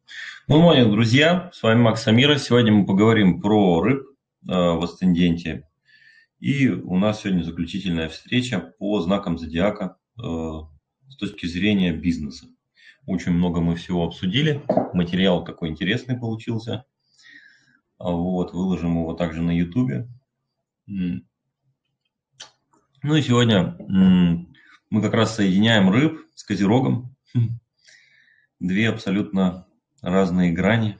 Good morning, друзья! С вами Макс Амира. Сегодня мы поговорим про рыб в асценденте. И у нас сегодня заключительная встреча по знакам зодиака с точки зрения бизнеса. Очень много мы всего обсудили. Материал такой интересный получился. Вот, выложим его также на YouTube. Ну и сегодня мы как раз соединяем рыб с Козерогом. Две абсолютно разные грани,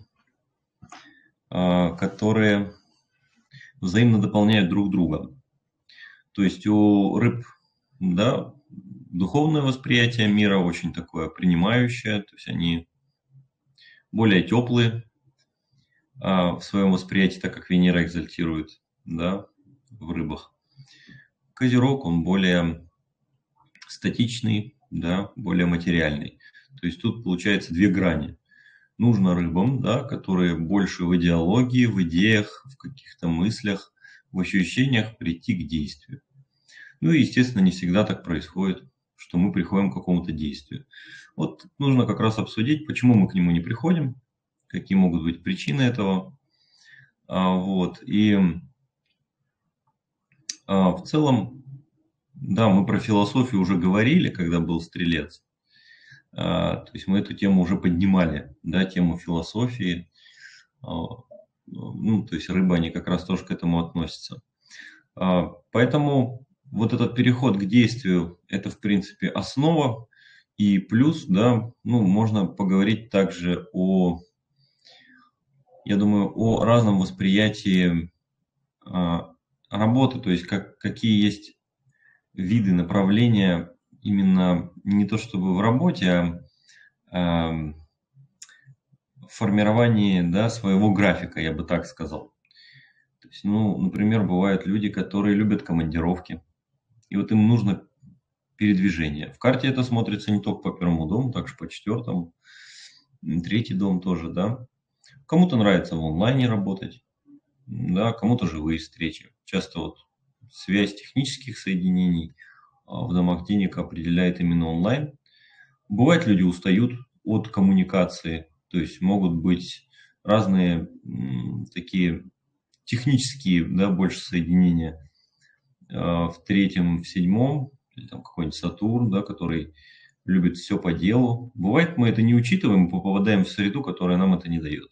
которые взаимно дополняют друг друга. То есть у рыб, да, духовное восприятие мира очень такое принимающее, то есть они более теплые в своем восприятии, так как Венера экзальтирует, да, в рыбах. Козерог, он более статичный, да, более материальный. То есть тут получается две грани. Нужно рыбам, да, которые больше в идеологии, в идеях, в каких-то мыслях, в ощущениях прийти к действию. Ну и, естественно, не всегда так происходит, что мы приходим к какому-то действию. Вот нужно как раз обсудить, почему мы к нему не приходим, какие могут быть причины этого. Вот. И в целом, да, мы про философию уже говорили, когда был Стрелец. То есть мы эту тему уже поднимали, да, тему философии. Ну, то есть рыбы, они как раз тоже к этому относятся. Поэтому вот этот переход к действию – это, в принципе, основа. И плюс, да, ну, можно поговорить также я думаю, о разном восприятии работы, то есть какие есть виды направления именно не то чтобы в работе, а в формировании, да, своего графика, я бы так сказал. То есть, ну, например, бывают люди, которые любят командировки, и вот им нужно передвижение. В карте это смотрится не только по первому дому, также по четвертому, третий дом тоже, да. Кому-то нравится в онлайне работать, да, кому-то живые встречи. Часто вот связь технических соединений в домах денег определяет именно онлайн. Бывает, люди устают от коммуникации, то есть могут быть разные такие технические, да, больше соединения в третьем, в седьмом, или там какой-нибудь Сатурн, да, который любит все по делу. Бывает, мы это не учитываем, мы попадаем в среду, которая нам это не дает.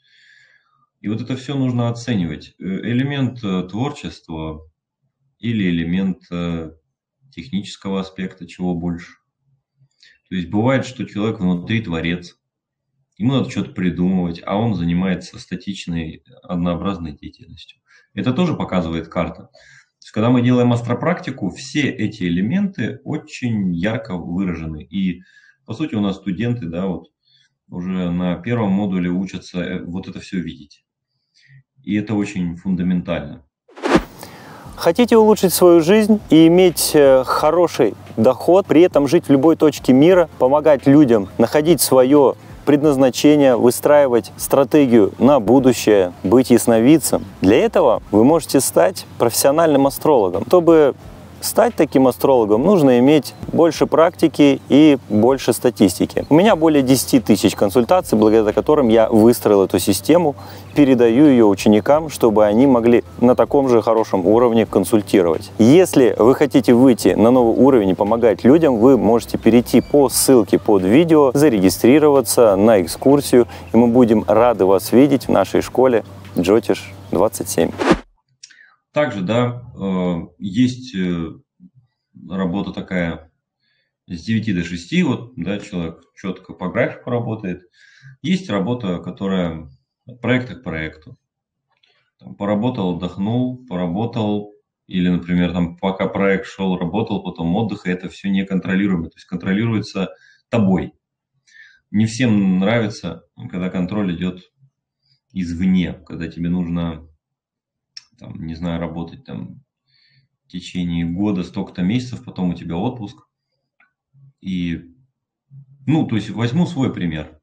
И вот это все нужно оценивать. Элемент творчества или элемент технического аспекта, чего больше. То есть бывает, что человек внутри творец, ему надо что-то придумывать, а он занимается статичной, однообразной деятельностью. Это тоже показывает карта. То есть, когда мы делаем астропрактику, все эти элементы очень ярко выражены. И, по сути, у нас студенты, да, вот уже на первом модуле учатся вот это все видеть. И это очень фундаментально. Хотите улучшить свою жизнь и иметь хороший доход, при этом жить в любой точке мира, помогать людям находить свое предназначение, выстраивать стратегию на будущее, быть ясновидцем. Для этого вы можете стать профессиональным астрологом. Чтобы стать таким астрологом, нужно иметь больше практики и больше статистики. У меня более 10 тысяч консультаций, благодаря которым я выстроил эту систему, передаю ее ученикам, чтобы они могли на таком же хорошем уровне консультировать. Если вы хотите выйти на новый уровень и помогать людям, вы можете перейти по ссылке под видео, зарегистрироваться на экскурсию, и мы будем рады вас видеть в нашей школе Джотиш 27. Также, да, есть работа такая с 9 до 6, вот, да, человек четко по графику работает. Есть работа, которая от проекта к проекту. Там, поработал, отдохнул, поработал, или, например, там, пока проект шел, работал, потом отдых, и это все неконтролируемо, то есть контролируется тобой. Не всем нравится, когда контроль идет извне, когда тебе нужно, там, не знаю, работать там в течение года столько-то месяцев, потом у тебя отпуск. И, ну, то есть возьму свой пример.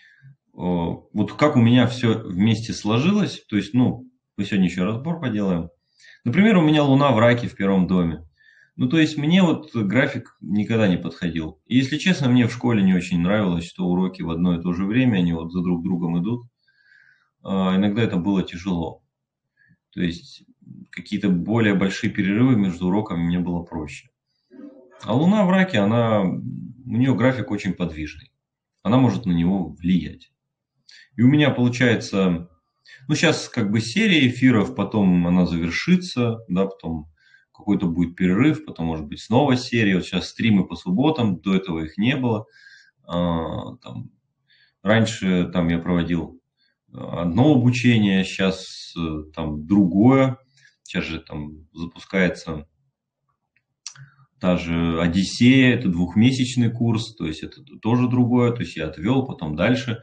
Вот как у меня все вместе сложилось, то есть, ну, мы сегодня еще разбор поделаем. Например, у меня Луна в Раке в первом доме. Ну, то есть мне вот график никогда не подходил. И, если честно, мне в школе не очень нравилось, что уроки в одно и то же время, они вот за друг другом идут. Иногда это было тяжело. То есть какие-то более большие перерывы между уроками мне было проще. А Луна в Раке, у нее график очень подвижный. Она может на него влиять. И у меня получается, ну, сейчас как бы серия эфиров, потом она завершится, да, потом какой-то будет перерыв, потом может быть снова серия. Вот сейчас стримы по субботам, до этого их не было. Там, раньше там я проводил одно обучение, сейчас там другое. Сейчас же там запускается та же Одиссея, это двухмесячный курс, то есть это тоже другое, то есть я отвел, потом дальше.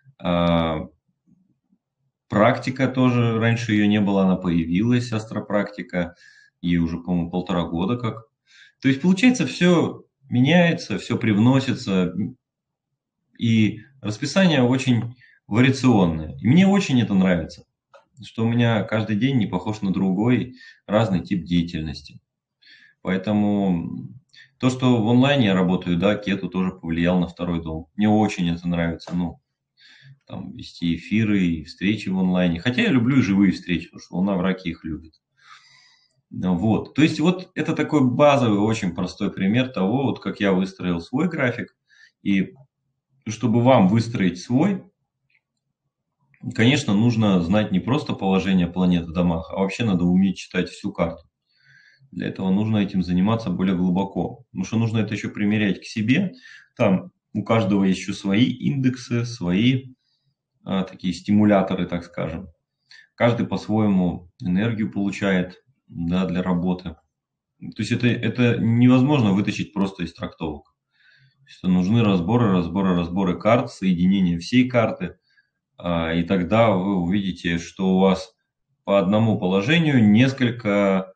Практика тоже, раньше ее не было, она появилась, астропрактика, ей уже, по-моему, 1,5 года как. То есть, получается, все меняется, все привносится, и расписание очень вариационное. И мне очень это нравится, что у меня каждый день не похож на другой, разный тип деятельности. Поэтому то, что в онлайне я работаю, да, Кету тоже повлиял на второй дом. Мне очень это нравится, ну, там, вести эфиры и встречи в онлайне. Хотя я люблю и живые встречи, потому что Луна в Раке их любит. Вот. То есть вот это такой базовый, очень простой пример того, вот как я выстроил свой график. И чтобы вам выстроить свой, конечно, нужно знать не просто положение планет в домах, а вообще надо уметь читать всю карту. Для этого нужно этим заниматься более глубоко. Потому что нужно это еще примерять к себе. Там у каждого есть еще свои индексы, свои такие стимуляторы, так скажем. Каждый по-своему энергию получает, да, для работы. То есть это невозможно вытащить просто из трактовок. Что нужны разборы карт, соединение всей карты. И тогда вы увидите, что у вас по одному положению несколько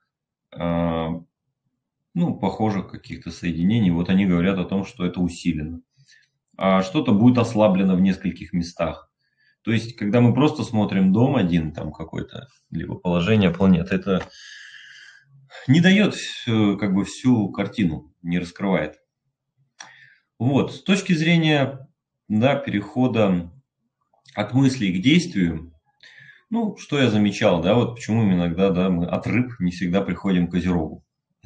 похожих каких-то соединений. Вот они говорят о том, что это усилено. А что-то будет ослаблено в нескольких местах. То есть, когда мы просто смотрим дом один, там какой-то, либо положение планет, это не дает как бы всю картину, не раскрывает. Вот, с точки зрения, да, перехода от мыслей к действию, ну, что я замечал, да, вот почему иногда, да, мы от рыб не всегда приходим к Козерогу.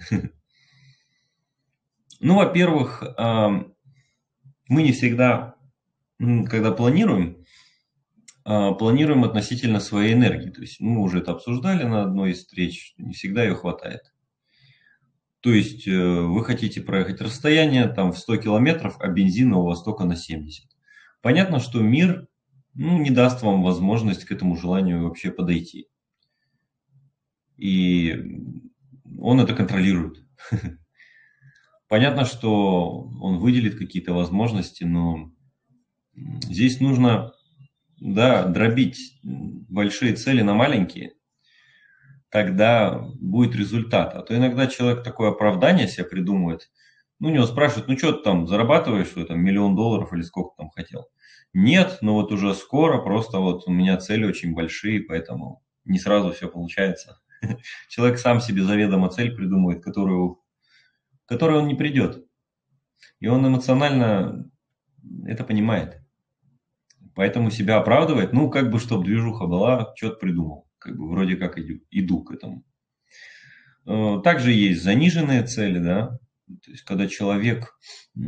Ну, во-первых, мы не всегда, когда планируем относительно своей энергии. То есть мы уже это обсуждали на одной из встреч, не всегда ее хватает. То есть вы хотите проехать расстояние там в 100 километров, а бензина у вас только на 70. Понятно, что мир не даст вам возможность к этому желанию вообще подойти. И он это контролирует. Понятно, что он выделит какие-то возможности, но здесь нужно, да, дробить большие цели на маленькие, тогда будет результат. А то иногда человек такое оправдание себе придумывает. Ну, у него спрашивают, ну, что ты там зарабатываешь, что там $1 000 000 или сколько там хотел? Нет, но вот уже скоро, просто вот у меня цели очень большие, поэтому не сразу все получается. Человек сам себе заведомо цель придумывает, к которой он не придет. И он эмоционально это понимает. Поэтому себя оправдывает, ну, как бы, чтобы движуха была, что-то придумал. Как бы вроде как иду к этому. Также есть заниженные цели, да. То есть, когда человек,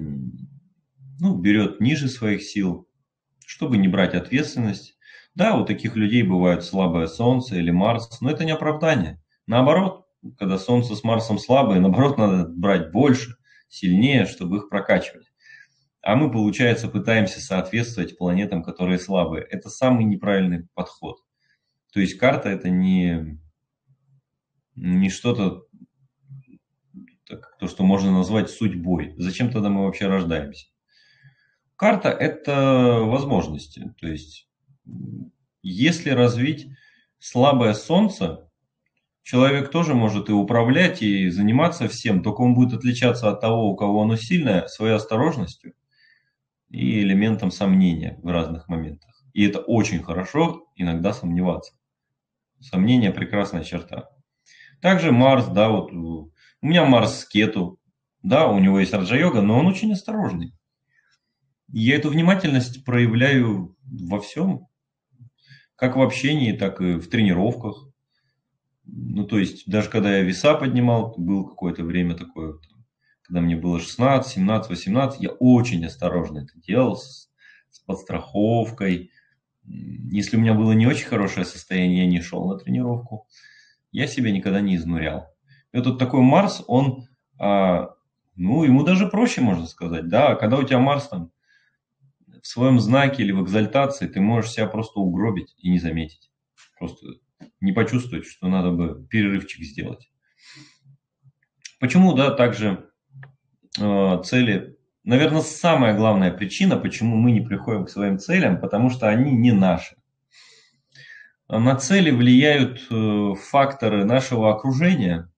берет ниже своих сил, чтобы не брать ответственность. Да, у таких людей бывает слабое Солнце или Марс, но это не оправдание. Наоборот, когда Солнце с Марсом слабые, наоборот, надо брать больше, сильнее, чтобы их прокачивать. А мы, получается, пытаемся соответствовать планетам, которые слабые. Это самый неправильный подход. То есть карта это не что-то, то, что можно назвать судьбой. Зачем тогда мы вообще рождаемся? Карта это возможности. То есть, если развить слабое Солнце, человек тоже может и управлять, и заниматься всем, только он будет отличаться от того, у кого оно сильное, своей осторожностью и элементом сомнения в разных моментах. И это очень хорошо иногда сомневаться. Сомнение – прекрасная черта. Также Марс, да, вот У меня Марс Кету, да, у него есть раджа-йога, но он очень осторожный. Я эту внимательность проявляю во всем, как в общении, так и в тренировках. Ну, то есть, даже когда я веса поднимал, было какое-то время такое, когда мне было 16, 17, 18, я очень осторожно это делал, с подстраховкой. Если у меня было не очень хорошее состояние, я не шел на тренировку, я себя никогда не изнурял. И вот такой Марс, он, ну, ему даже проще, можно сказать, да, когда у тебя Марс там в своем знаке или в экзальтации, ты можешь себя просто угробить и не заметить. Просто не почувствовать, что надо бы перерывчик сделать. Почему, да, также цели, наверное, самая главная причина, почему мы не приходим к своим целям, потому что они не наши. На цели влияют факторы нашего окружения,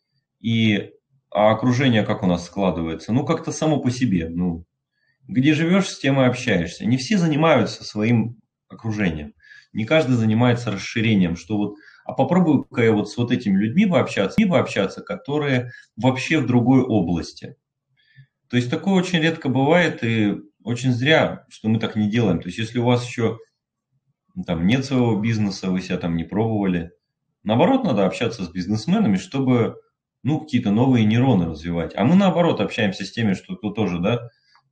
а окружение как у нас складывается? Ну, как-то само по себе. Ну, где живешь, с тем и общаешься. Не все занимаются своим окружением. Не каждый занимается расширением, что вот, а попробую-ка я вот с вот этими людьми пообщаться, которые вообще в другой области. То есть такое очень редко бывает, и очень зря, что мы так не делаем. То есть если у вас еще там нет своего бизнеса, вы себя там не пробовали, наоборот, надо общаться с бизнесменами, чтобы, ну, какие-то новые нейроны развивать. А мы, наоборот, общаемся с теми, что кто тоже, да,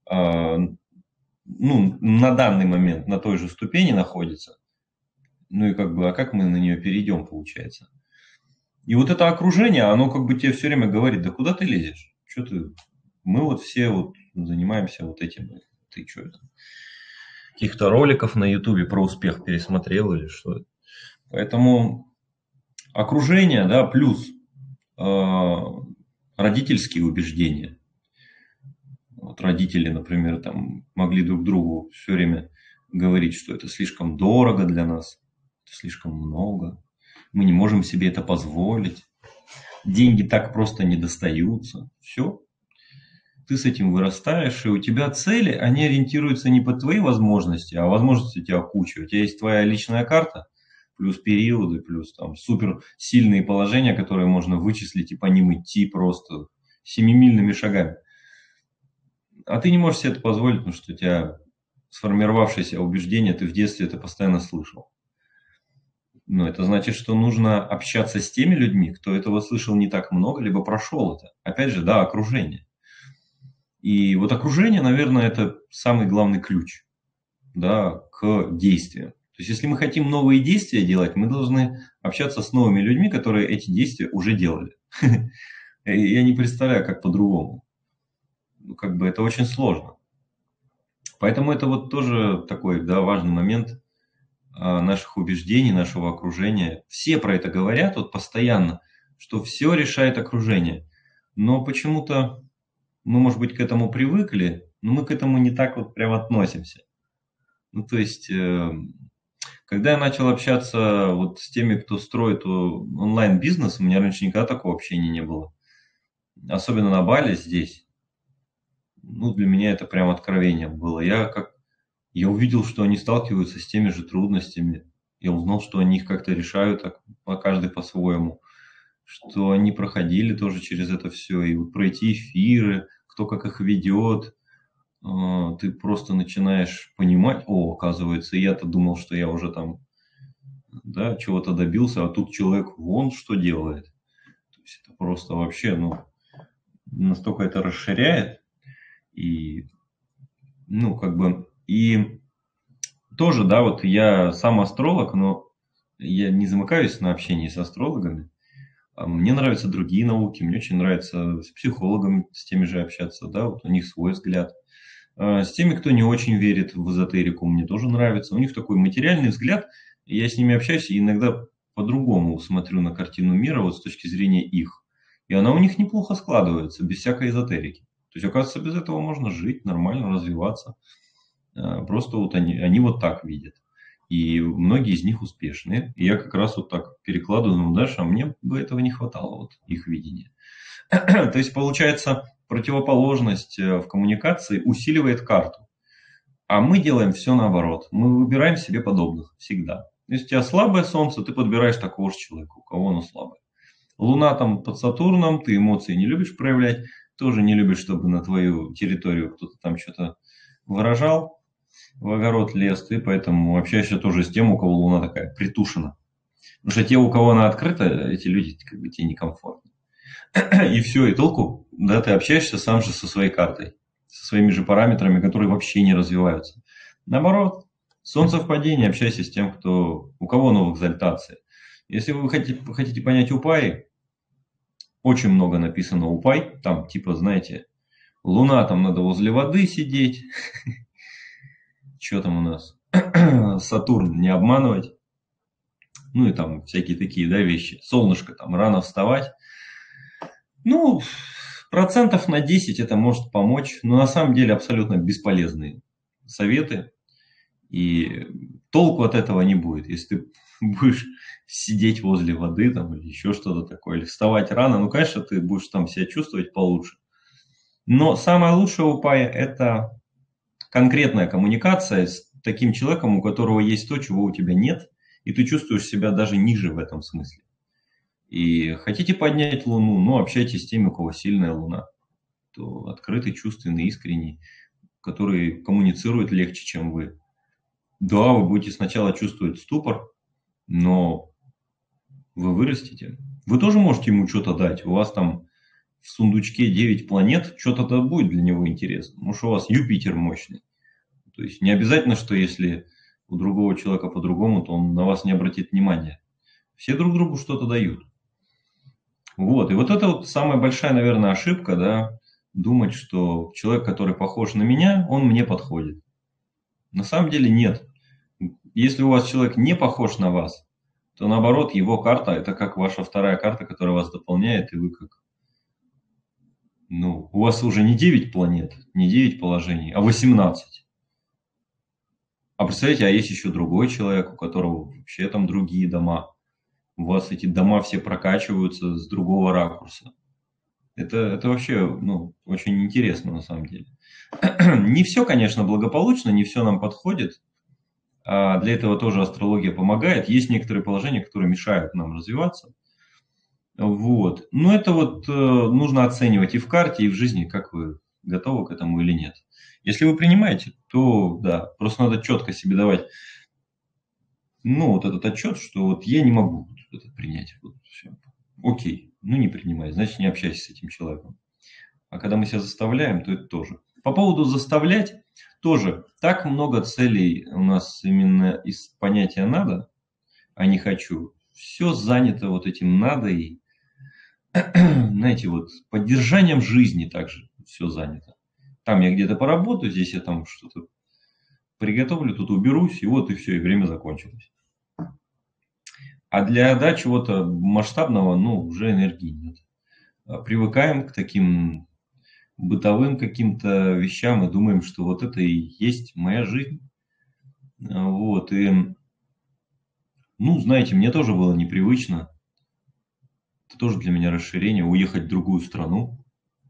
ну, на данный момент на той же ступени находится. Ну и как бы, а как мы на нее перейдем, получается? И вот это окружение, оно как бы тебе все время говорит, да куда ты лезешь? Что ты? Мы вот все вот занимаемся вот этим. Ты что это? Каких-то роликов на Ютубе про успех пересмотрел или что? Поэтому окружение, да, плюс родительские убеждения. Вот родители, например, там могли друг другу все время говорить, что это слишком дорого для нас, это слишком много, мы не можем себе это позволить, деньги так просто не достаются. Все, ты с этим вырастаешь, и у тебя цели, они ориентируются не под твои возможности, а возможности у тебя куча. У тебя есть твоя личная карта, плюс периоды, плюс там супер сильные положения, которые можно вычислить и по ним идти просто семимильными шагами. А ты не можешь себе это позволить, потому что у тебя сформировавшееся убеждение, ты в детстве это постоянно слышал. Но это значит, что нужно общаться с теми людьми, кто этого слышал не так много, либо прошел это. Опять же, да, окружение. И вот окружение, наверное, это самый главный ключ, да, к действиям. То есть, если мы хотим новые действия делать, мы должны общаться с новыми людьми, которые эти действия уже делали. Я не представляю, как по-другому. Ну, как бы это очень сложно. Поэтому это вот тоже такой, да, важный момент наших убеждений, нашего окружения. Все про это говорят вот постоянно, что все решает окружение. Но почему-то мы, может быть, к этому привыкли, но мы к этому не так вот прям относимся. Ну, то есть, когда я начал общаться вот с теми, кто строит онлайн-бизнес, у меня раньше никогда такого общения не было. Особенно на Бали здесь. Ну, для меня это прям откровение было. Я увидел, что они сталкиваются с теми же трудностями. Я узнал, что они их как-то решают, так, каждый по-своему. Что они проходили тоже через это все. И вот пройти эфиры, кто как их ведет. Ты просто начинаешь понимать, оказывается, я-то думал, что я уже там, да, чего-то добился, а тут человек вон что делает. То есть это просто вообще, ну, настолько это расширяет. И, ну, как бы, и тоже, да, вот я сам астролог, но я не замыкаюсь на общении с астрологами. Мне нравятся другие науки, мне очень нравится с психологами, с теми же общаться, да, вот у них свой взгляд. С теми, кто не очень верит в эзотерику, мне тоже нравится. У них такой материальный взгляд, и я с ними общаюсь, и иногда по-другому смотрю на картину мира, вот с точки зрения их. И она у них неплохо складывается, без всякой эзотерики. То есть, оказывается, без этого можно жить, нормально развиваться. Просто вот они вот так видят. И многие из них успешные. И я как раз вот так перекладываю дальше, а мне бы этого не хватало, вот их видения. То есть, получается, противоположность в коммуникации усиливает карту. А мы делаем все наоборот. Мы выбираем себе подобных всегда. Если у тебя слабое солнце, ты подбираешь такого же человека, у кого оно слабое. Луна там под Сатурном, ты эмоции не любишь проявлять, тоже не любишь, чтобы на твою территорию кто-то там что-то выражал, в огород лез, ты поэтому общаешься тоже с тем, у кого Луна такая притушена. Потому что те, у кого она открыта, эти люди как бы тебе некомфортны. И все, и толку, да, ты общаешься сам же со своей картой, со своими же параметрами, которые вообще не развиваются. Наоборот, Солнце в падении, общайся с тем, у кого оно в экзальтации. Если вы хотите понять упай, очень много написано упай, там типа, знаете, Луна, там надо возле воды сидеть. Что там у нас? Сатурн не обманывать. Ну и там всякие такие, да, вещи. Солнышко, там рано вставать. Ну, процентов на 10 это может помочь, но на самом деле абсолютно бесполезные советы. И толку от этого не будет, если ты будешь сидеть возле воды там, или еще что-то такое, или вставать рано. Ну, конечно, ты будешь там себя чувствовать получше. Но самое лучшее упая – это конкретная коммуникация с таким человеком, у которого есть то, чего у тебя нет, и ты чувствуешь себя даже ниже в этом смысле. И хотите поднять Луну, ну, общайтесь с теми, у кого сильная Луна. То открытый, чувственный, искренний, который коммуницирует легче, чем вы. Да, вы будете сначала чувствовать ступор, но вы вырастете. Вы тоже можете ему что-то дать. У вас там в сундучке 9 планет, что-то будет для него интересно. Может, у вас Юпитер мощный. То есть не обязательно, что если у другого человека по-другому, то он на вас не обратит внимания. Все друг другу что-то дают. Вот. И вот это вот самая большая, наверное, ошибка, да, думать, что человек, который похож на меня, он мне подходит. На самом деле нет. Если у вас человек не похож на вас, то наоборот, его карта – это как ваша вторая карта, которая вас дополняет, и вы как… Ну, у вас уже не 9 планет, не 9 положений, а 18. А представляете, а есть еще другой человек, у которого вообще там другие дома. У вас эти дома все прокачиваются с другого ракурса. Это вообще, ну, очень интересно на самом деле. Не все, конечно, благополучно, не все нам подходит. А для этого тоже астрология помогает. Есть некоторые положения, которые мешают нам развиваться. Вот. Но это вот нужно оценивать и в карте, и в жизни, как вы готовы к этому или нет. Если вы принимаете, то да, просто надо четко себе давать, ну, вот этот отчет, что вот я не могу это принять. Вот, все. Окей, ну не принимай, значит не общайся с этим человеком. А когда мы себя заставляем, то это тоже. По поводу заставлять, тоже так много целей у нас именно из понятия «надо», а не «хочу». Все занято вот этим «надо» и, знаете, вот поддержанием жизни также все занято. Там я где-то поработаю, здесь я там что-то приготовлю, тут уберусь, и вот и все, и время закончилось. А для чего-то масштабного, ну, уже энергии нет. Привыкаем к таким бытовым каким-то вещам и думаем, что вот это и есть моя жизнь. Вот, и, ну, знаете, мне тоже было непривычно. Это тоже для меня расширение, уехать в другую страну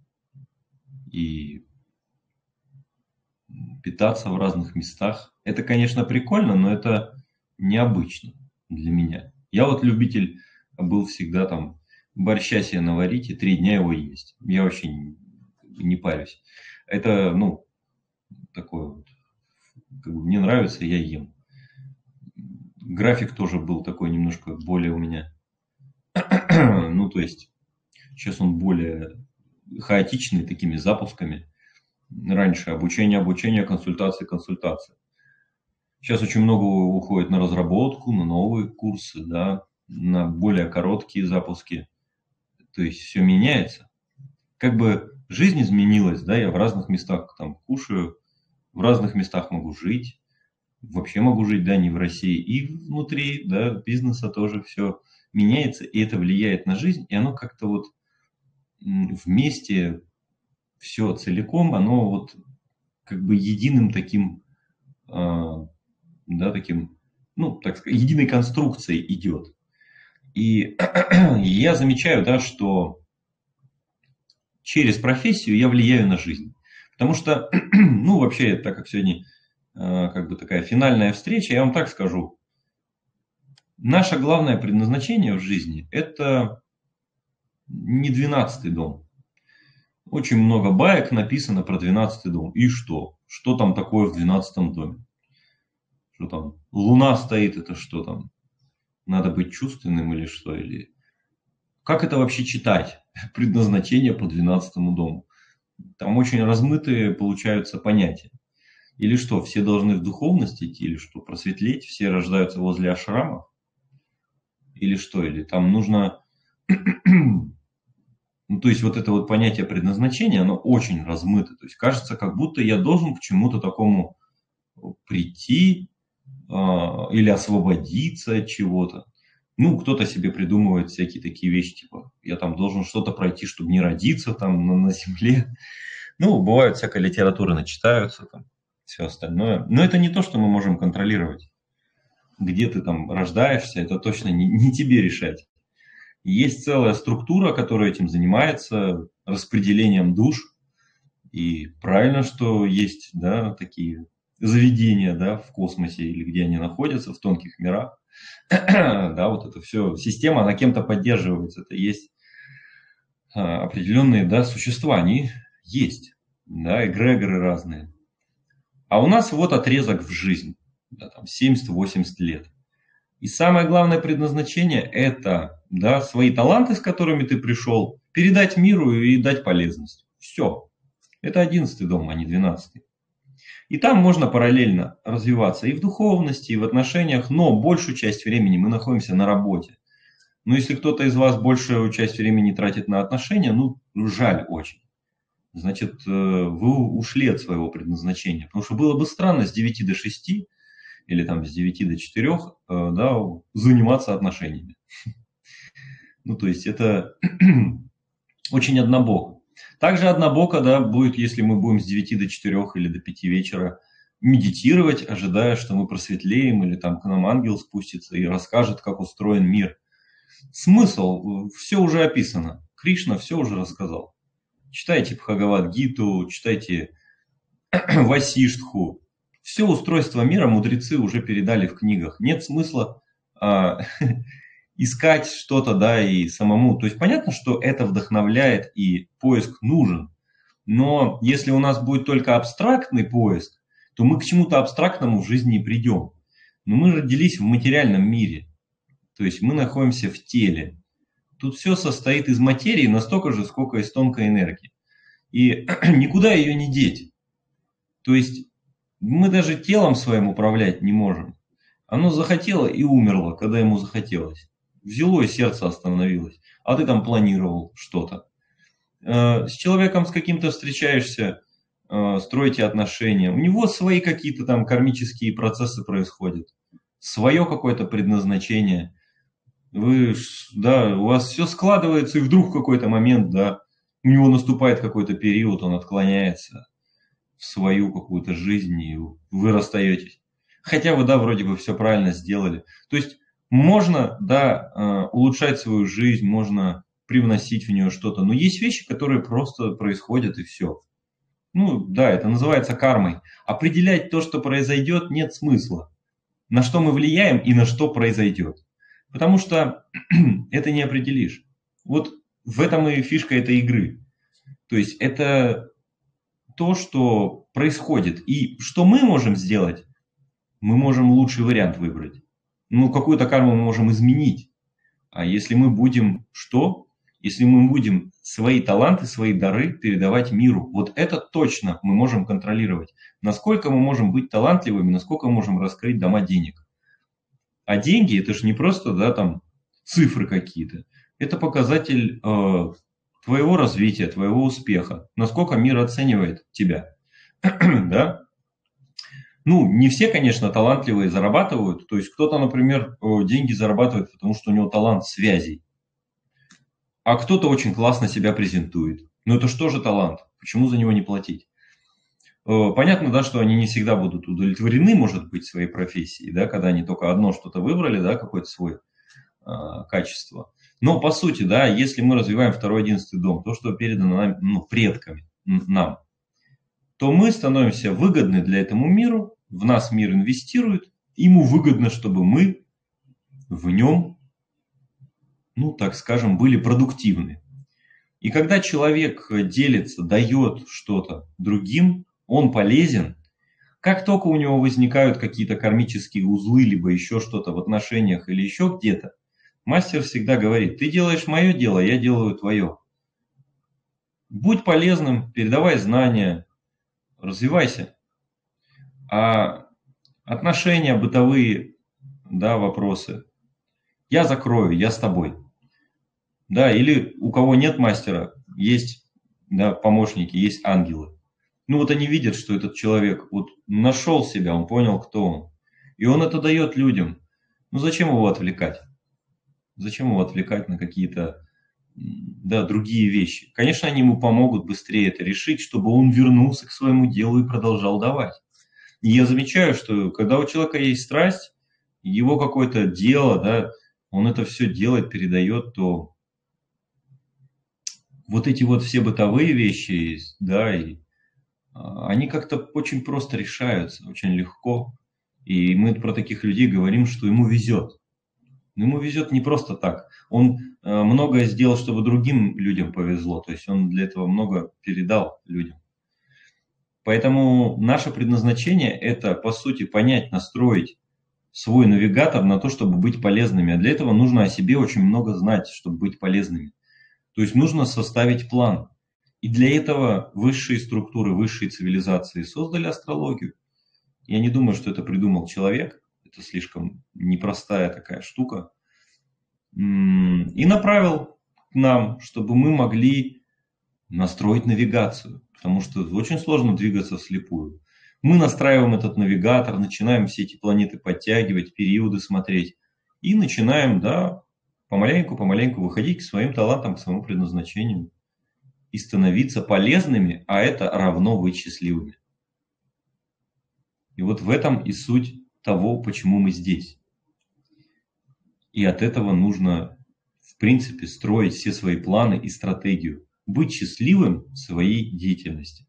и питаться в разных местах. Это, конечно, прикольно, но это необычно для меня. Я вот любитель был всегда там борща себе наварить и 3 дня его есть. Я вообще не парюсь. Это, ну, такое вот, как бы мне нравится, я ем. График тоже был такой немножко более у меня, ну, то есть, сейчас он более хаотичный, такими запусками. Раньше обучение, консультации. Сейчас очень много уходит на разработку, на новые курсы, да, на более короткие запуски. То есть все меняется. Как бы жизнь изменилась, да, я в разных местах там кушаю, в разных местах могу жить, вообще могу жить, да, не в России. И внутри, да, бизнеса тоже все меняется, и это влияет на жизнь, и оно как-то вот вместе, все целиком, оно вот как бы единым таким, да, таким, ну, так сказать, единой конструкцией идет. И я замечаю, да, что через профессию я влияю на жизнь. Потому что, ну, вообще, так как сегодня как бы такая финальная встреча, я вам так скажу. Наше главное предназначение в жизни – это не 12-й дом. Очень много баек написано про 12-й дом. И что? Что там такое в 12-м доме? Что там? Луна стоит, это что там? Надо быть чувственным или что? Или как это вообще читать? Предназначение по 12-му дому. Там очень размытые получаются понятия. Или что, все должны в духовность идти, или что, просветлеть, все рождаются возле ашрамов? Или что, или там нужно... Ну, то есть вот это вот понятие предназначения, оно очень размыто. То есть кажется, как будто я должен к чему-то такому прийти или освободиться от чего-то. Ну, кто-то себе придумывает всякие такие вещи, типа, я там должен что-то пройти, чтобы не родиться там на земле. Ну, бывает, всякая литература начитаются, там, все остальное. Но это не то, что мы можем контролировать. Где ты там рождаешься, это точно не тебе решать. Есть целая структура, которая этим занимается, распределением душ. И правильно, что есть, да, такие заведения, да, в космосе или где они находятся, в тонких мирах. Да, вот это все, система, она кем-то поддерживается. Это есть определенные, да, существа, они есть, да, эгрегоры разные. А у нас вот отрезок в жизнь, да, там 70-80 лет. И самое главное предназначение – это, да, свои таланты, с которыми ты пришел, передать миру и дать полезность. Все. Это 11-й дом, а не 12-й. И там можно параллельно развиваться и в духовности, и в отношениях, но большую часть времени мы находимся на работе. Но если кто-то из вас большую часть времени тратит на отношения, ну, жаль очень. Значит, вы ушли от своего предназначения. Потому что было бы странно с 9 до 6 или там с 9 до 4, да, заниматься отношениями. Ну, то есть это очень однобоко. Также однобоко, да, будет, если мы будем с 9 до 4 или до 5 вечера медитировать, ожидая, что мы просветлеем, или там к нам ангел спустится и расскажет, как устроен мир. Смысл, все уже описано. Кришна все уже рассказал. Читайте Бхагавад-гиту, читайте Васиштху. Все устройство мира мудрецы уже передали в книгах. Нет смысла искать что-то, да, и самому. То есть понятно, что это вдохновляет и поиск нужен. Но если у нас будет только абстрактный поиск, то мы к чему-то абстрактному в жизни не придем. Но мы родились в материальном мире. То есть мы находимся в теле. Тут все состоит из материи настолько же, сколько из тонкой энергии. И никуда ее не деть. То есть мы даже телом своим управлять не можем. Оно захотело и умерло, когда ему захотелось. Взяло и сердце остановилось. А ты там планировал что-то. С человеком с каким-то встречаешься, строите отношения. У него свои какие-то там кармические процессы происходят. Свое какое-то предназначение. Вы, да, у вас все складывается, и вдруг в какой-то момент, да, у него наступает какой-то период, он отклоняется в свою какую-то жизнь, и вы расстаетесь. Хотя вы, да, вроде бы все правильно сделали. То есть можно, да, улучшать свою жизнь, можно привносить в нее что-то, но есть вещи, которые просто происходят, и все. Ну, да, это называется кармой. Определять то, что произойдет, нет смысла. На что мы влияем и на что произойдет. Потому что это не определишь. Вот в этом и фишка этой игры. То есть это то, что происходит. И что мы можем сделать? Мы можем лучший вариант выбрать. Ну, какую-то карму мы можем изменить. А если мы будем что? Если мы будем свои таланты, свои дары передавать миру. Вот это точно мы можем контролировать. Насколько мы можем быть талантливыми, насколько мы можем раскрыть дома денег. А деньги это же не просто, да, там цифры какие-то. Это показатель твоего развития, твоего успеха. Насколько мир оценивает тебя. Да? Ну, не все, конечно, талантливые зарабатывают. То есть кто-то, например, деньги зарабатывает, потому что у него талант связей. А кто-то очень классно себя презентует. Но это что же талант? Почему за него не платить? Понятно, да, что они не всегда будут удовлетворены, может быть, своей профессией, да, когда они только одно что-то выбрали, да, какое-то свое качество. Но, по сути, да, если мы развиваем второй 11-й дом, то, что передано нам, ну, предками, нам, то мы становимся выгодны для этому миру, в нас мир инвестирует, ему выгодно, чтобы мы в нем, ну, так скажем, были продуктивны. И когда человек делится, дает что-то другим, он полезен. Как только у него возникают какие-то кармические узлы, либо еще что-то в отношениях или еще где-то, мастер всегда говорит: ты делаешь мое дело, я делаю твое. Будь полезным, передавай знания, развивайся. А отношения бытовые, да, вопросы, я закрою, я с тобой. Да, или у кого нет мастера, есть, да, помощники, есть ангелы. Ну вот они видят, что этот человек вот нашел себя, он понял, кто он. И он это дает людям. Ну зачем его отвлекать? Зачем его отвлекать на какие-то, да, другие вещи? Конечно, они ему помогут быстрее это решить, чтобы он вернулся к своему делу и продолжал давать. И я замечаю, что когда у человека есть страсть, его какое-то дело, да, он это все делает, передает, то вот эти вот все бытовые вещи, да, и они как-то очень просто решаются, очень легко. И мы про таких людей говорим, что ему везет. Но ему везет не просто так. Он многое сделал, чтобы другим людям повезло. То есть он для этого много передал людям. Поэтому наше предназначение – это, по сути, понять, настроить свой навигатор на то, чтобы быть полезными. А для этого нужно о себе очень много знать, чтобы быть полезными. То есть нужно составить план. И для этого высшие структуры, высшие цивилизации создали астрологию. Я не думаю, что это придумал человек. Это слишком непростая такая штука. И направил к нам, чтобы мы могли настроить навигацию. Потому что очень сложно двигаться вслепую. Мы настраиваем этот навигатор, начинаем все эти планеты подтягивать, периоды смотреть. И начинаем, да, помаленьку выходить к своим талантам, к своему предназначению. И становиться полезными, а это равно быть счастливыми. И вот в этом и суть того, почему мы здесь. И от этого нужно, в принципе, строить все свои планы и стратегию. Быть счастливым в своей деятельности.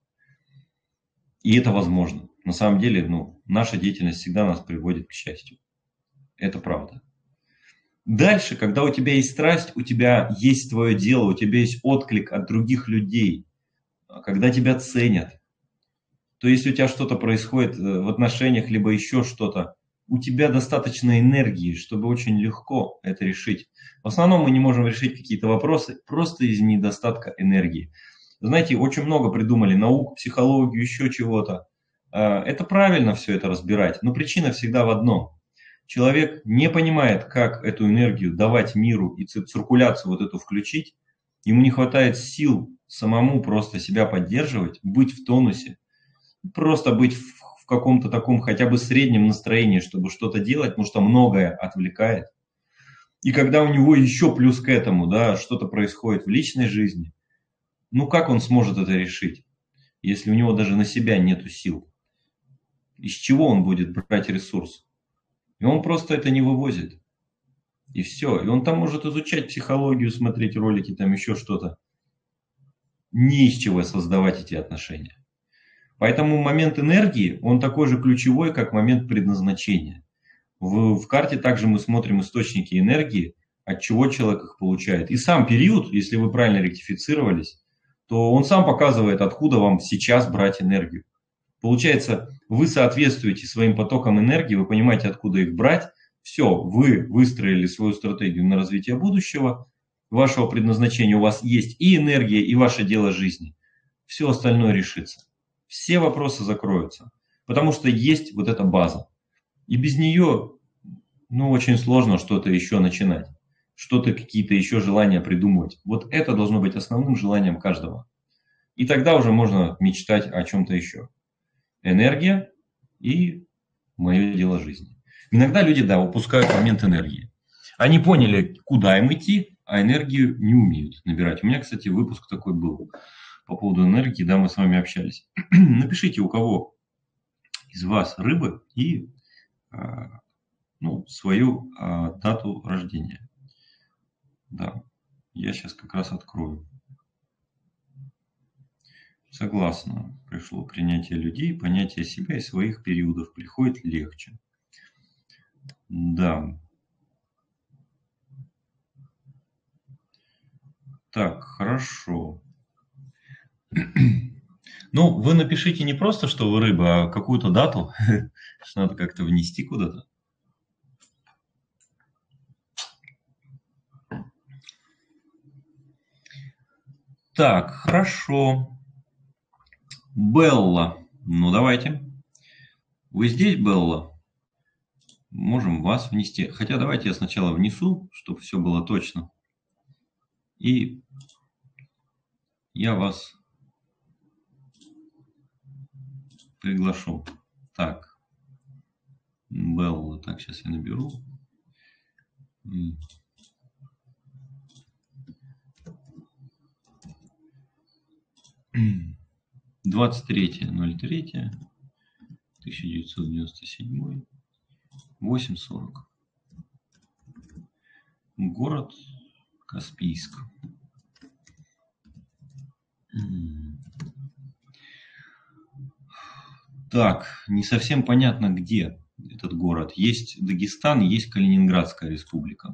И это возможно. На самом деле, наша деятельность всегда нас приводит к счастью. Это правда. Дальше, когда у тебя есть страсть, у тебя есть твое дело, у тебя есть отклик от других людей, когда тебя ценят, то если у тебя что-то происходит в отношениях, либо еще что-то, у тебя достаточно энергии, чтобы очень легко это решить. В основном мы не можем решить какие-то вопросы просто из недостатка энергии. Знаете, очень много придумали наук, психологию, еще чего-то. Это правильно все это разбирать, но причина всегда в одном. Человек не понимает, как эту энергию давать миру и циркуляцию вот эту включить. Ему не хватает сил самому просто себя поддерживать, быть в тонусе. Просто быть в каком-то таком хотя бы среднем настроении, чтобы что-то делать, потому что многое отвлекает. И когда у него еще плюс к этому, да, что-то происходит в личной жизни, как он сможет это решить, если у него даже на себя нету сил? Из чего он будет брать ресурс? И он просто это не вывозит. И все. И он там может изучать психологию, смотреть ролики, там еще что-то. Не из чего создавать эти отношения. Поэтому момент энергии, он такой же ключевой, как момент предназначения. В карте также мы смотрим источники энергии, от чего человек их получает. И сам период, если вы правильно ректифицировались, то он сам показывает, откуда вам сейчас брать энергию. Получается, вы соответствуете своим потокам энергии, вы понимаете, откуда их брать. Все, вы выстроили свою стратегию на развитие будущего, вашего предназначения, у вас есть и энергия, и ваше дело жизни. Все остальное решится. Все вопросы закроются, потому что есть вот эта база. И без нее, очень сложно что-то еще начинать, что-то, какие-то еще желания придумывать. Вот это должно быть основным желанием каждого. И тогда уже можно мечтать о чем-то еще. Энергия и мое дело жизни. Иногда люди, да, упускают момент энергии. Они поняли, куда им идти, а энергию не умеют набирать. У меня, кстати, выпуск такой был по поводу энергии, да, мы с вами общались. Напишите, у кого из вас рыбы и свою дату рождения. Да, я сейчас как раз открою. Согласна. Пришло принятие людей, понятие себя и своих периодов приходит легче. Да. Так, хорошо. Ну, вы напишите не просто, что вы рыба, а какую-то дату, что надо как-то внести куда-то. Так, хорошо. Белла. Ну, давайте. Вы здесь, Белла? Можем вас внести. Хотя давайте я сначала внесу, чтобы все было точно. И я вас приглашу. Так. Белла. Так, сейчас я наберу. 23.03.1997. 8:40. Город Каспийск. Так, не совсем понятно, где этот город. Есть Дагестан, есть Калининградская республика.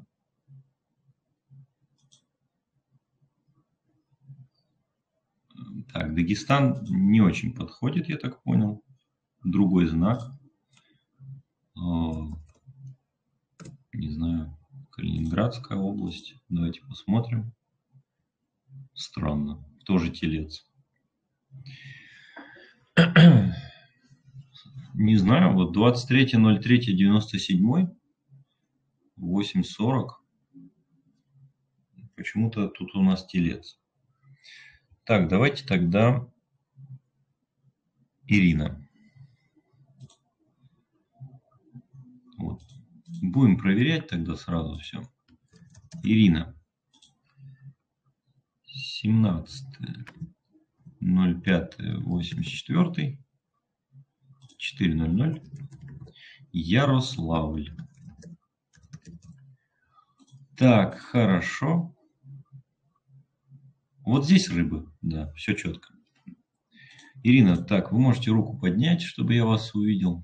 Так, Дагестан не очень подходит, я так понял. Другой знак. Не знаю, Калининградская область. Давайте посмотрим. Странно. Тоже телец. Не знаю, вот 23.03.97, 8:40. Почему-то тут у нас телец. Так, давайте тогда Ирина. Вот. Будем проверять тогда сразу все. Ирина. 17.05.84. 4:00. Ярославль. Так, хорошо. Вот здесь рыбы, да, все четко. Ирина, так, вы можете руку поднять, чтобы я вас увидел.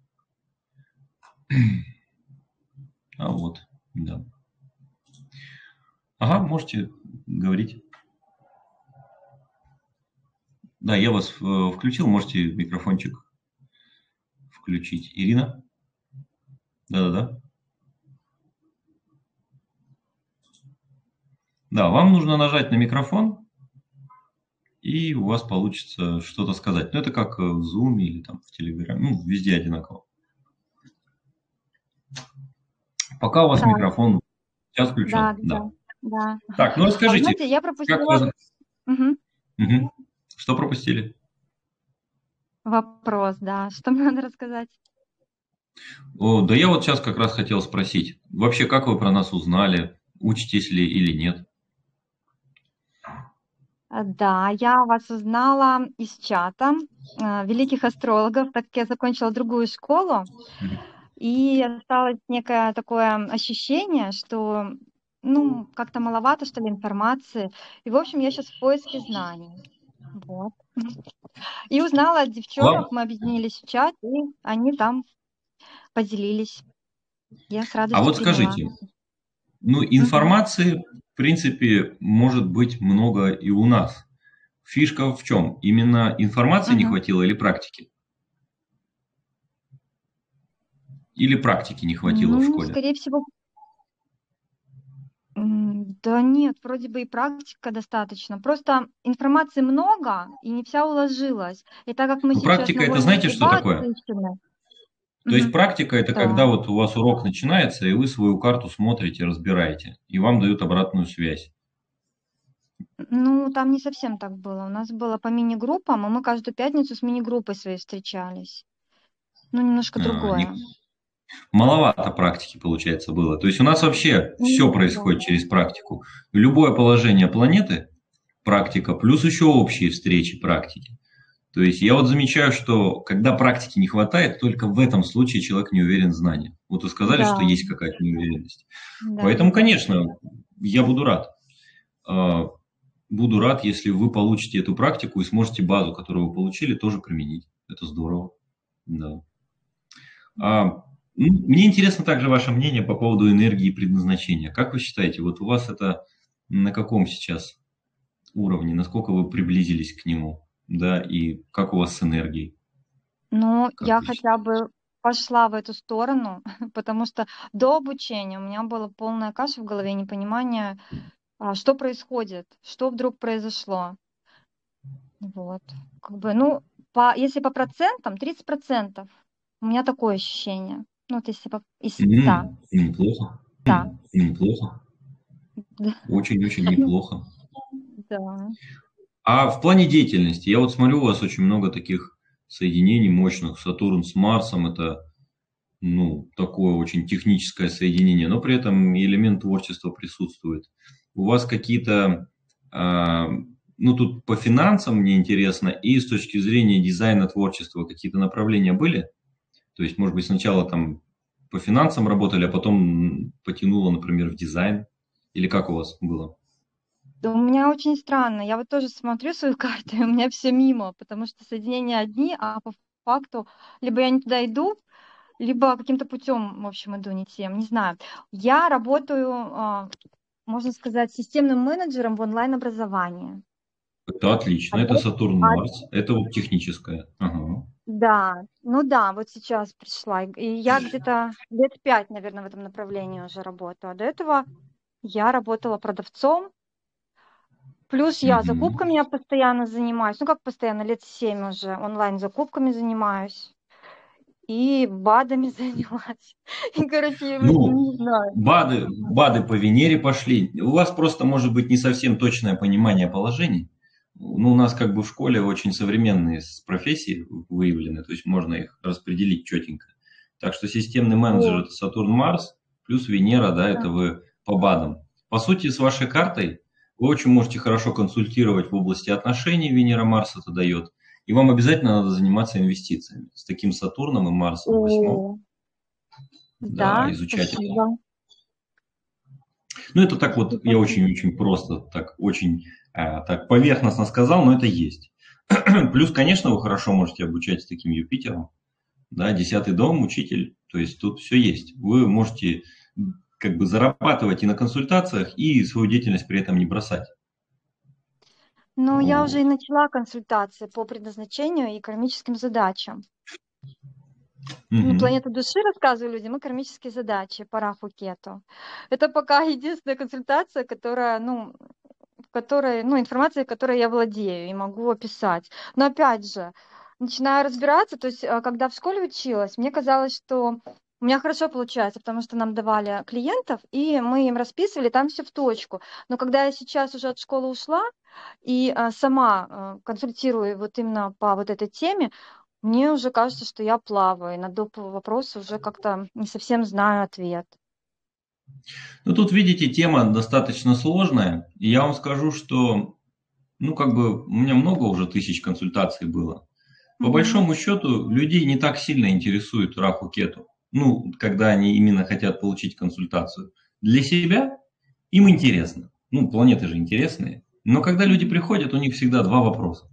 А вот, да. Ага, можете говорить. Да, я вас включил, можете микрофончик включить. Ирина? Да-да-да. Да, вам нужно нажать на микрофон, и у вас получится что-то сказать. Ну, это как в Zoom или там в Telegram. Ну, везде одинаково. Пока у вас микрофон сейчас включен. Да. Так, ну расскажите. Знаете, я пропустила... Что пропустили? Вопрос, да. Что мне надо рассказать? Да я вот сейчас как раз хотел спросить. Вообще, как вы про нас узнали? Учитесь ли или нет? Да, я вас узнала из чата великих астрологов, так как я закончила другую школу, и осталось некое такое ощущение, что, ну, как-то маловато, что ли, информации. И, в общем, я сейчас в поиске знаний. Вот. И узнала от девчонок, мы объединились в чат, и они там поделились. Я с радостью вот приняла. скажите, ну, информации, в принципе, может быть много и у нас. Фишка в чем? Именно информации не хватило или практики? Или практики не хватило в школе? Скорее всего, да нет, вроде бы и практика достаточно. Просто информации много, и не вся уложилась. И так как мы сейчас Практика на это вольной знаете, что такое? отсыщены. То есть практика это Да. когда вот у вас урок начинается, и вы свою карту смотрите, разбираете, и вам дают обратную связь. Ну, там не совсем так было. У нас было по мини-группам, и мы каждую пятницу с мини-группой своей встречались. Ну, немножко другое. Маловато практики, получается, было. То есть у нас вообще все происходит через практику. Любое положение планеты – практика, плюс еще общие встречи практики. То есть я вот замечаю, что когда практики не хватает, только в этом случае человек не уверен в знаниях. Вот вы сказали, что есть какая-то неуверенность. Да. Поэтому, конечно, я буду рад. Буду рад, если вы получите эту практику и сможете базу, которую вы получили, тоже применить. Это здорово. Да. Мне интересно также ваше мнение по поводу энергии и предназначения. Как вы считаете, вот у вас это на каком сейчас уровне, насколько вы приблизились к нему, да, и как у вас с энергией, Ну, как я вы хотя считаете? бы пошла в эту сторону, потому что до обучения у меня была полная каша в голове, непонимание, что происходит, что вдруг произошло. Вот. Как бы, ну, если по процентам, 30%. У меня такое ощущение. Ну, вот если из 100. Неплохо, Да. неплохо, Да. очень-очень Ну, неплохо. да. А в плане деятельности, я вот смотрю, у вас очень много таких соединений мощных. Сатурн с Марсом – это, ну, такое очень техническое соединение, но при этом и элемент творчества присутствует. У вас какие-то, а, ну, тут по финансам мне интересно, и с точки зрения дизайна, творчества какие-то направления были? То есть, может быть, сначала там по финансам работали, а потом потянуло, например, в дизайн? Или как у вас было? Да, у меня очень странно. Я вот тоже смотрю свою карту, и у меня все мимо, потому что соединения одни, а по факту либо я не туда иду, либо каким-то путем, в общем, иду не тем. Не знаю. Я работаю, можно сказать, системным менеджером в онлайн-образовании. Это отлично, А это до- Сатурн, а Марс, это вот техническое. Ага. Да, ну да, вот сейчас пришла. И я где-то лет 5, наверное, в этом направлении уже работаю. А до этого я работала продавцом. Плюс я Мгм. закупками я постоянно занимаюсь. Ну, как постоянно, лет 7 уже онлайн-закупками занимаюсь. И БАДами занялась. И, короче, Ну, не знаю. БАДы по Венере пошли. У вас просто может быть не совсем точное понимание положений. Ну, у нас как бы в школе очень современные профессии выявлены, то есть можно их распределить четенько. Так что системный менеджер – Вот. это Сатурн-Марс, плюс Венера, да, Да. это вы по БАДам. По сути, с вашей картой вы очень можете хорошо консультировать в области отношений, Венера-Марс это дает, и вам обязательно надо заниматься инвестициями. С таким Сатурном и Марсом в восьмом, О, да, да, изучать это. спасибо. Ну, это так вот, я Спасибо. очень-очень просто, так очень так поверхностно сказал, но это есть. Плюс, конечно, вы хорошо можете обучать с таким Юпитером, да, 10-й дом, учитель, то есть тут все есть. Вы можете как бы зарабатывать и на консультациях, и свою деятельность при этом не бросать. Ну, я уже и Вот. начала консультации по предназначению и кармическим задачам. Ну, Мгм. планета души рассказываю людям и кармические задачи по Раху Кету. Это пока единственная консультация, которая, ну, в которой, ну, информация, которой я владею и могу описать. Но опять же, начинаю разбираться, то есть, когда в школе училась, мне казалось, что у меня хорошо получается, потому что нам давали клиентов, и мы им расписывали там все в точку. Но когда я сейчас уже от школы ушла и сама консультирую вот именно по вот этой теме, мне уже кажется, что я плаваю, и на доп. Вопросы уже как-то не совсем знаю ответ. Ну, тут, видите, тема достаточно сложная, и я вам скажу, что, ну, как бы, у меня много уже тысяч консультаций было. По Мгм. большому счету, людей не так сильно интересует Раху Кету. Ну, когда они именно хотят получить консультацию. Для себя им интересно. Ну, планеты же интересные. Но когда люди Мгм. приходят, у них всегда два вопроса.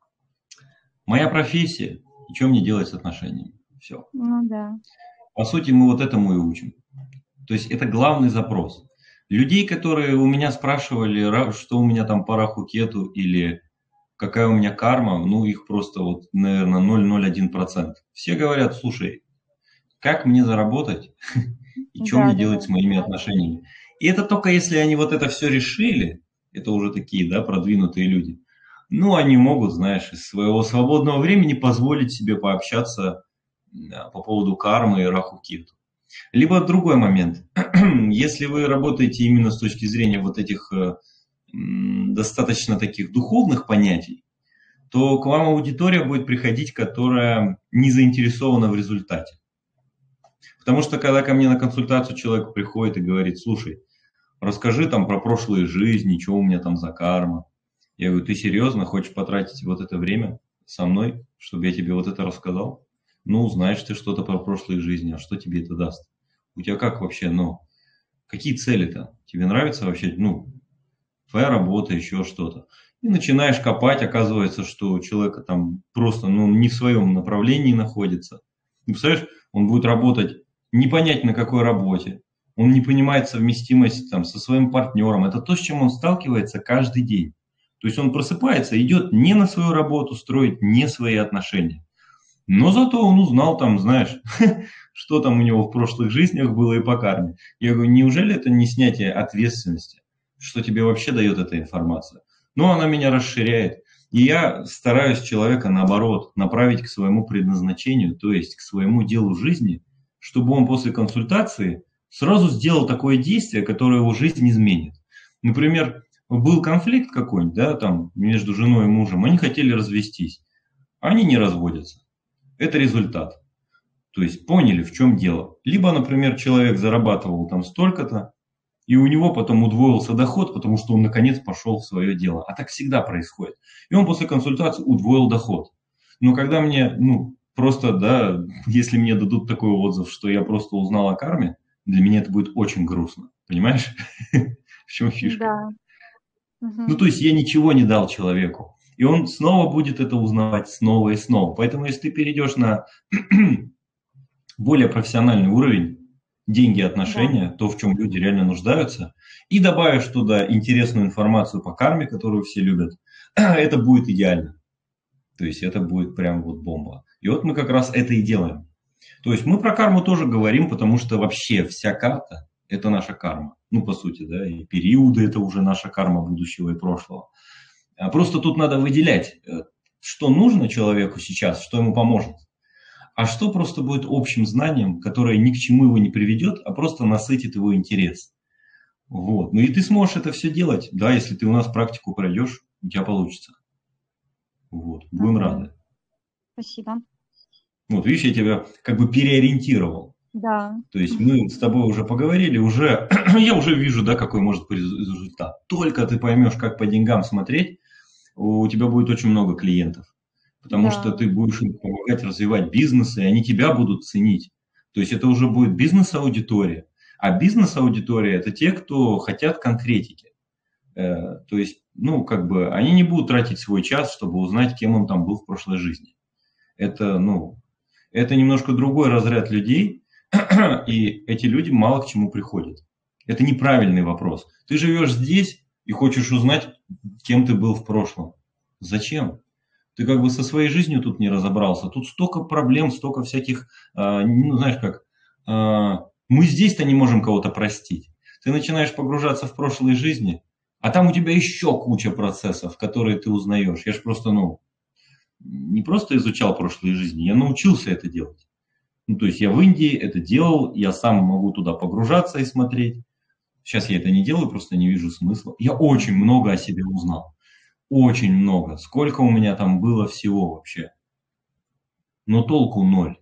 Моя профессия и что мне делать с отношениями. Все. Ну да. По сути, мы вот этому и учим. То есть это главный запрос. Людей, которые у меня спрашивали, что у меня там по Раху Кету или какая у меня карма, ну их просто вот, наверное, 0,01%. Все говорят, слушай, как мне заработать и что мне Да-да-да. делать с моими отношениями. И это только если они вот это все решили, это уже такие, да, продвинутые люди. Ну, они могут, знаешь, из своего свободного времени позволить себе пообщаться по поводу кармы и Раху Кету. Либо другой момент. Если вы работаете именно с точки зрения вот этих достаточно таких духовных понятий, то к вам аудитория будет приходить, которая не заинтересована в результате. Потому что когда ко мне на консультацию человек приходит и говорит, слушай, расскажи там про прошлые жизни, что у меня там за карма. Я говорю, ты серьезно хочешь потратить вот это время со мной, чтобы я тебе вот это рассказал? Ну, знаешь ты что-то про прошлые жизни, а что тебе это даст? У тебя как вообще, ну, какие цели-то? Тебе нравится вообще, ну, твоя работа, еще что-то? И начинаешь копать, оказывается, что у человека там просто, ну, не в своем направлении находится. И представляешь, он будет работать не понять на какой работе, он не понимает совместимость там со своим партнером. Это то, с чем он сталкивается каждый день. То есть он просыпается, идет не на свою работу, строит не свои отношения. Но зато он узнал там, знаешь, что там у него в прошлых жизнях было и по карме. Я говорю, неужели это не снятие ответственности? Что тебе вообще дает эта информация? Но она меня расширяет. И я стараюсь человека, наоборот, направить к своему предназначению, то есть к своему делу жизни, чтобы он после консультации сразу сделал такое действие, которое его жизнь изменит. Например, был конфликт какой-нибудь, да, там, между женой и мужем, они хотели развестись, они не разводятся. Это результат. То есть поняли, в чем дело. Либо, например, человек зарабатывал там столько-то, и у него потом удвоился доход, потому что он наконец пошел в свое дело. А так всегда происходит. И он после консультации удвоил доход. Но когда мне, просто, да, если мне дадут такой отзыв, что я просто узнал о карме, для меня это будет очень грустно. Понимаешь? В чем фишка? Да. То есть я ничего не дал человеку. И он снова будет это узнавать снова и снова. Поэтому если ты перейдешь на более профессиональный уровень, деньги, отношения, то, в чем люди реально нуждаются, и добавишь туда интересную информацию по карме, которую все любят, это будет идеально. То есть это будет прям вот бомба. И вот мы как раз это и делаем. То есть мы про карму тоже говорим, потому что вообще вся карта – это наша карма. По сути, да, и периоды – это уже наша карма будущего и прошлого. Просто тут надо выделять, что нужно человеку сейчас, что ему поможет. А что просто будет общим знанием, которое ни к чему его не приведет, а просто насытит его интерес. Вот. И ты сможешь это все делать, да, если ты у нас практику пройдешь, у тебя получится. Вот. Будем рады. Спасибо. Вот, видишь, я тебя как бы переориентировал. Да. То есть мы с тобой уже поговорили, я уже вижу, да, какой может быть результат. Только ты поймешь, как по деньгам смотреть, у тебя будет очень много клиентов. Потому что ты будешь им помогать развивать бизнес, и они тебя будут ценить. То есть это уже будет бизнес-аудитория. А бизнес-аудитория – это те, кто хотят конкретики. То есть, они не будут тратить свой час, чтобы узнать, кем он там был в прошлой жизни. Это немножко другой разряд людей, и эти люди мало к чему приходят. Это неправильный вопрос. Ты живешь здесь и хочешь узнать, кем ты был в прошлом. Зачем? Ты как бы со своей жизнью тут не разобрался. Тут столько проблем, столько всяких, мы здесь-то не можем кого-то простить. Ты начинаешь погружаться в прошлые жизни, а там у тебя еще куча процессов, которые ты узнаешь. Я же просто, не просто изучал прошлые жизни, я научился это делать. То есть я в Индии это делал, я сам могу туда погружаться и смотреть. Сейчас я это не делаю, просто не вижу смысла. Я очень много о себе узнал. Очень много. Сколько у меня там было всего вообще. Но толку ноль.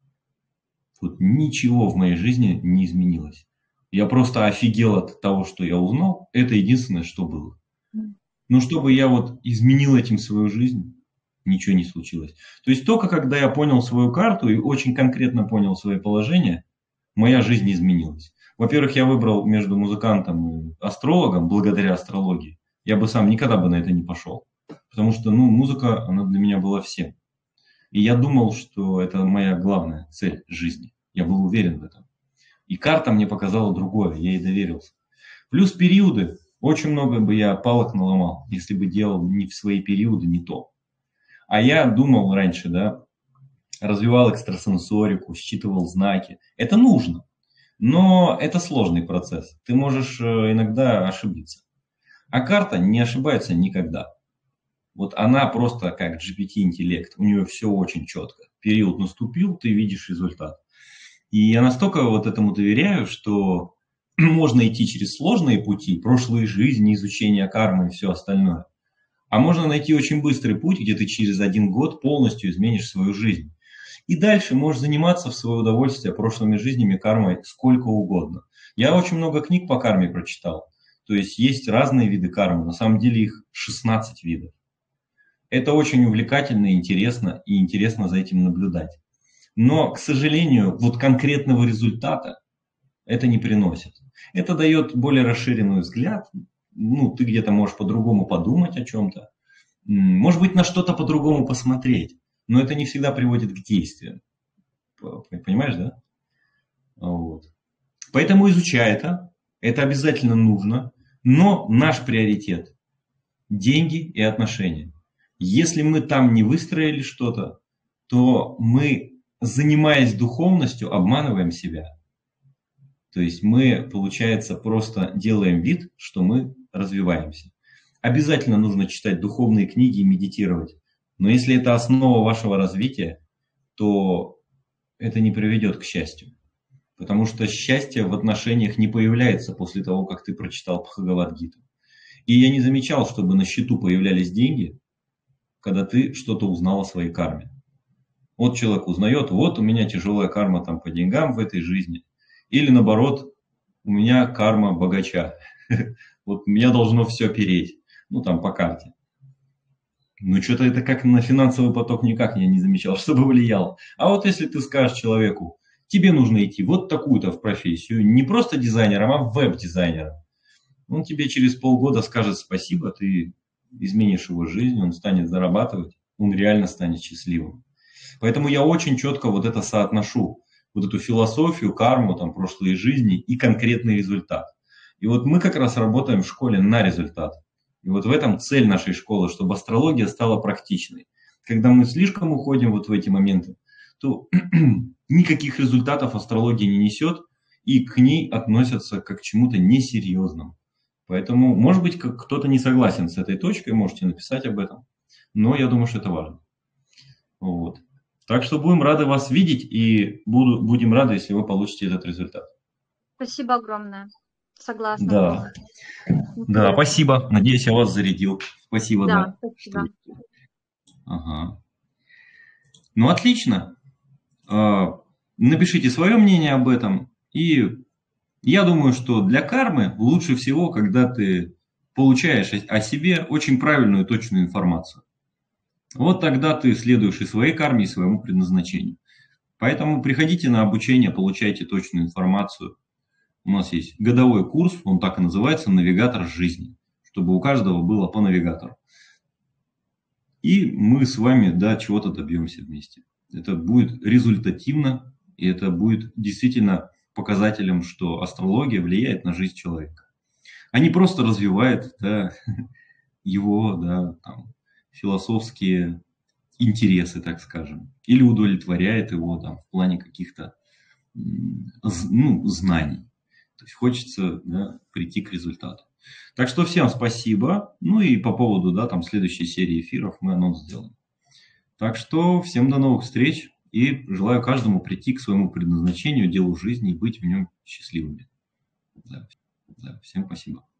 Вот ничего в моей жизни не изменилось. Я просто офигел от того, что я узнал. Это единственное, что было. Но чтобы я вот изменил этим свою жизнь, ничего не случилось. То есть только когда я понял свою карту и очень конкретно понял свои положения, моя жизнь изменилась. Во-первых, я выбрал между музыкантом и астрологом, благодаря астрологии. Я бы сам никогда бы на это не пошел. Потому что, музыка, она для меня была всем. И я думал, что это моя главная цель жизни. Я был уверен в этом. И карта мне показала другое, я ей доверился. Плюс периоды. Очень много бы я палок наломал, если бы делал не в свои периоды, не то. А я думал раньше, да, развивал экстрасенсорику, считывал знаки. Это нужно. Но это сложный процесс. Ты можешь иногда ошибиться. А карта не ошибается никогда. Вот она просто как GPT-интеллект. У нее все очень четко. Период наступил, ты видишь результат. И я настолько вот этому доверяю, что можно идти через сложные пути, прошлые жизни, изучение кармы и все остальное. А можно найти очень быстрый путь, где ты через 1 год полностью изменишь свою жизнь. И дальше можешь заниматься в свое удовольствие прошлыми жизнями, кармой сколько угодно. Я очень много книг по карме прочитал. То есть есть разные виды кармы, на самом деле их 16 видов. Это очень увлекательно и интересно за этим наблюдать. Но, к сожалению, вот конкретного результата это не приносит. Это дает более расширенный взгляд. Ты где-то можешь по-другому подумать о чем-то. Может быть, на что-то по-другому посмотреть. Но это не всегда приводит к действиям. Понимаешь, да? Вот. Поэтому изучай это. Это обязательно нужно. Но наш приоритет деньги и отношения. Если мы там не выстроили что-то, то мы, занимаясь духовностью, обманываем себя. То есть мы, получается, просто делаем вид, что мы развиваемся. Обязательно нужно читать духовные книги и медитировать. Но если это основа вашего развития, то это не приведет к счастью. Потому что счастье в отношениях не появляется после того, как ты прочитал Бхагавад-гиту. И я не замечал, чтобы на счету появлялись деньги, когда ты что-то узнал о своей карме. Вот человек узнает, вот у меня тяжелая карма там по деньгам в этой жизни. Или наоборот, у меня карма богача. Вот меня должно все переть. Ну там по карте. Ну что-то это как на финансовый поток никак я не замечал, чтобы влияло. А вот если ты скажешь человеку, тебе нужно идти вот такую-то в профессию, не просто дизайнером, а веб-дизайнером. Он тебе через полгода скажет спасибо, ты изменишь его жизнь, он станет зарабатывать, он реально станет счастливым. Поэтому я очень четко вот это соотношу, вот эту философию, карму, там, прошлые жизни и конкретный результат. И вот мы как раз работаем в школе на результат. И вот в этом цель нашей школы, чтобы астрология стала практичной. Когда мы слишком уходим вот в эти моменты, то никаких результатов астрология не несет, и к ней относятся как к чему-то несерьезному. Поэтому, может быть, кто-то не согласен с этой точкой, можете написать об этом. Но я думаю, что это важно. Вот. Так что будем рады вас видеть и будем рады, если вы получите этот результат. Спасибо огромное. Согласна. Да. Да, спасибо. Надеюсь, я вас зарядил. Спасибо, Да, да. спасибо. Ага. Ну, отлично. Напишите свое мнение об этом. И я думаю, что для кармы лучше всего, когда ты получаешь о себе очень правильную и точную информацию. Вот тогда ты следуешь и своей карме, и своему предназначению. Поэтому приходите на обучение, получайте точную информацию. У нас есть годовой курс, он так и называется «Навигатор жизни», чтобы у каждого было по навигатору. И мы с вами, да, чего-то добьемся вместе. Это будет результативно, и это будет действительно показателем, что астрология влияет на жизнь человека. А не просто развивает, да, его, да, там, философские интересы, так скажем, или удовлетворяет его там, в плане каких-то знаний. То есть хочется, да, прийти к результату. Так что всем спасибо. Ну и по поводу, да, там следующей серии эфиров мы анонс сделаем. Так что всем до новых встреч и желаю каждому прийти к своему предназначению, делу жизни и быть в нем счастливыми. Да, всем спасибо.